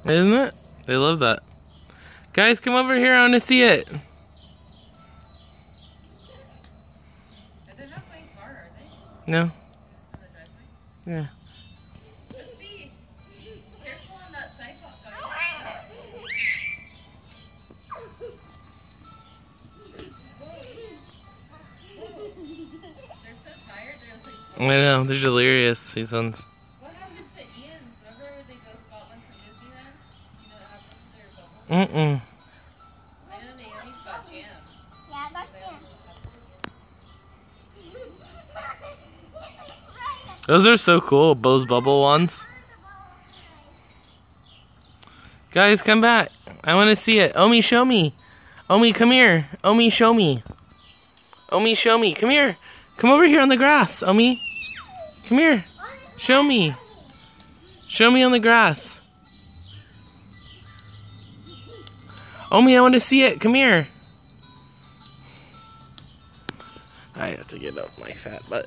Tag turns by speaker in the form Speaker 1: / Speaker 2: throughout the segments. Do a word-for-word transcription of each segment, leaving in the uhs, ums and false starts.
Speaker 1: Isn't it? They love that. Guys, come over here. I want to see it.
Speaker 2: They're not going far, are they?
Speaker 1: No.
Speaker 2: Just in the driveway?
Speaker 1: Yeah.
Speaker 2: Let's see. Careful on that sidewalk, guys. They're so tired, they're like...
Speaker 1: I know, they're delirious, these ones.
Speaker 2: What happened to Ian's? Remember when they both got one from Disneyland? You know what happened to their bubble?
Speaker 1: Mm-mm.
Speaker 2: I know Naomi's got jammed.
Speaker 3: Yeah, I got jammed.
Speaker 1: Those are so cool, those bubble ones. Guys, come back. I want to see it. Omi, show me. Omi, come here. Omi, show me. Omi, show me. Come here. Come over here on the grass, Omi. Come here. Show me. Show me on the grass. Omi, I want to see it. Come here. I have to get up my fat butt.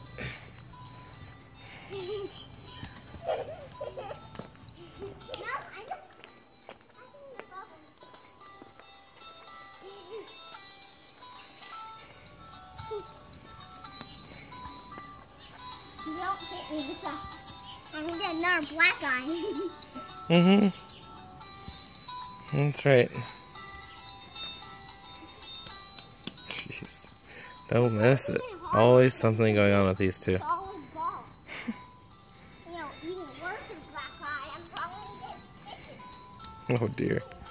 Speaker 3: Don't hit me because I'm gonna get another black eye.
Speaker 1: Mm-hmm. That's right. Jeez. Don't miss it. Always something going on with these two.
Speaker 3: Solid ball. You know, even worse than black eye, I'm probably gonna get stitches.
Speaker 1: Oh dear.